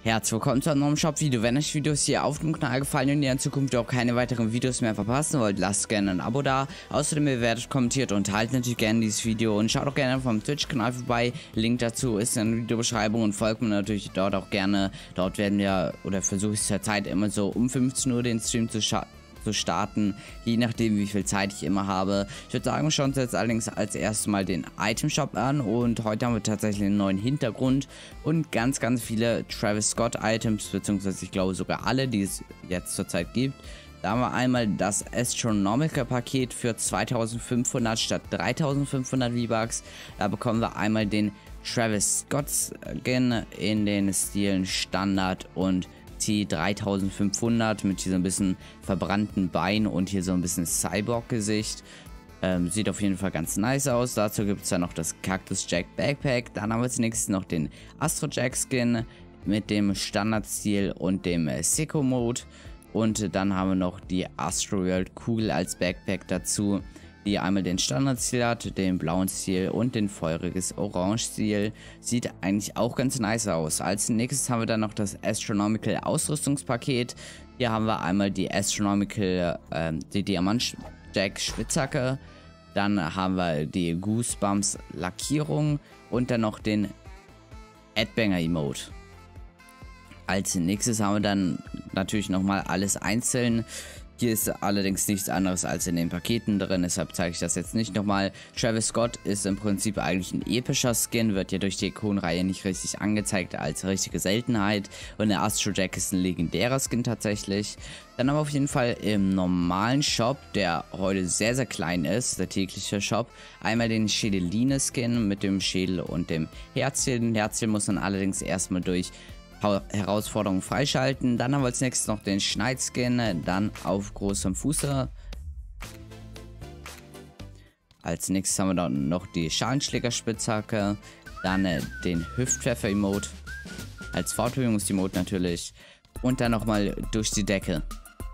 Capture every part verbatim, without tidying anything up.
Herzlich willkommen zu einem neuen Shop-Video. Wenn euch Videos hier auf dem Kanal gefallen und ihr in Zukunft auch keine weiteren Videos mehr verpassen wollt, lasst gerne ein Abo da. Außerdem bewertet, kommentiert und teilt natürlich gerne dieses Video und schaut auch gerne vom Twitch-Kanal vorbei. Link dazu ist in der Videobeschreibung und folgt mir natürlich dort auch gerne. Dort werden wir, oder versuche ich zur Zeit immer so um fünfzehn Uhr den Stream zu schauen. zu starten, je nachdem wie viel Zeit ich immer habe. Ich würde sagen, wir schauen uns jetzt allerdings als erstes mal den Item Shop an und heute haben wir tatsächlich einen neuen Hintergrund und ganz, ganz viele Travis Scott Items, beziehungsweise ich glaube sogar alle, die es jetzt zurzeit gibt. Da haben wir einmal das Astronomical Paket für zweitausendfünfhundert statt dreitausendfünfhundert V-Bucks. Da bekommen wir einmal den Travis Scott Skin in den Stilen Standard und T dreitausendfünfhundert mit hier so ein bisschen verbrannten Bein und hier so ein bisschen Cyborg-Gesicht. Ähm, sieht auf jeden Fall ganz nice aus. Dazu gibt es dann noch das Cactus Jack Backpack. Dann haben wir als nächstes noch den Astro Jack Skin mit dem Standard-Stil und dem äh, Sicko-Mode. Und dann haben wir noch die Astro World Kugel als Backpack dazu, die einmal den Standard-Stil hat, den blauen Stil und den feuriges Orange-Stil. Sieht eigentlich auch ganz nice aus. Als nächstes haben wir dann noch das Astronomical Ausrüstungspaket. Hier haben wir einmal die Astronomical, äh, die Diamant Jack Spitzhacke. Dann haben wir die Goosebumps Lackierung und dann noch den Headbanger Emote. Als nächstes haben wir dann natürlich nochmal alles einzeln. Hier ist allerdings nichts anderes als in den Paketen drin, deshalb zeige ich das jetzt nicht nochmal. Travis Scott ist im Prinzip eigentlich ein epischer Skin, wird ja durch die Ikonenreihe nicht richtig angezeigt als richtige Seltenheit. Und der Astro Jack ist ein legendärer Skin tatsächlich. Dann haben wir auf jeden Fall im normalen Shop, der heute sehr, sehr klein ist, der tägliche Shop, einmal den Schädeline Skin mit dem Schädel und dem Herzchen. Den Herzchen muss man allerdings erstmal durch Herausforderungen freischalten. Dann haben wir als nächstes noch den Schneid-Skin, dann auf großem Fuße. Als nächstes haben wir dann noch die Schalenschläger-Spitzhacke, dann äh, den Hüftpfeffer-Emote, als Fortbewegungs-Emote natürlich und dann nochmal durch die Decke.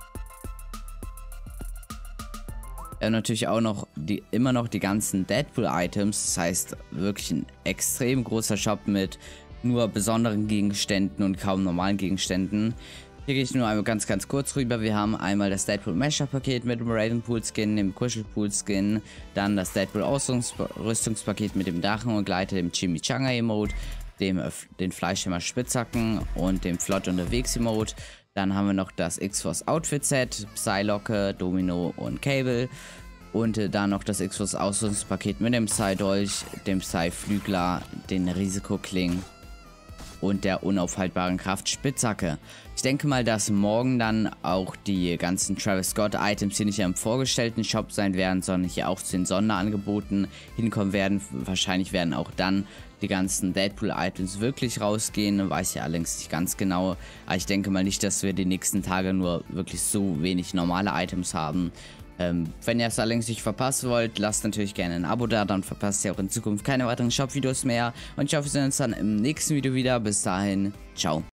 Wir haben natürlich auch noch die, immer noch die ganzen Deadpool-Items, das heißt wirklich ein extrem großer Shop mit nur besonderen Gegenständen und kaum normalen Gegenständen. Hier gehe ich nur einmal ganz ganz kurz rüber. Wir haben einmal das Deadpool Mesher Paket mit dem Ravenpool Skin, dem Kuschelpool Skin, dann das Deadpool Ausrüstungspaket mit dem Drachen und Gleiter, dem Chimichanga Emote, dem den Fleischhammer Spitzhacken und dem Flott unterwegs Emote. Dann haben wir noch das X-Force Outfit Set, Psylocke, Domino und Cable. Und äh, dann noch das X-Force Ausrüstungspaket mit dem Psy-Dolch, dem Psy-Flügler, den Risikokling und der unaufhaltbaren Kraft Spitzhacke. Ich denke mal, dass morgen dann auch die ganzen Travis Scott Items hier nicht im vorgestellten Shop sein werden, sondern hier auch zu den Sonderangeboten hinkommen werden. Wahrscheinlich werden auch dann die ganzen Deadpool Items wirklich rausgehen, weiß ich allerdings nicht ganz genau. Aber ich denke mal nicht, dass wir die nächsten Tage nur wirklich so wenig normale Items haben. Ähm, wenn ihr es allerdings nicht verpassen wollt, lasst natürlich gerne ein Abo da, dann verpasst ihr auch in Zukunft keine weiteren Shop-Videos mehr. Und ich hoffe, wir sehen uns dann im nächsten Video wieder. Bis dahin, ciao.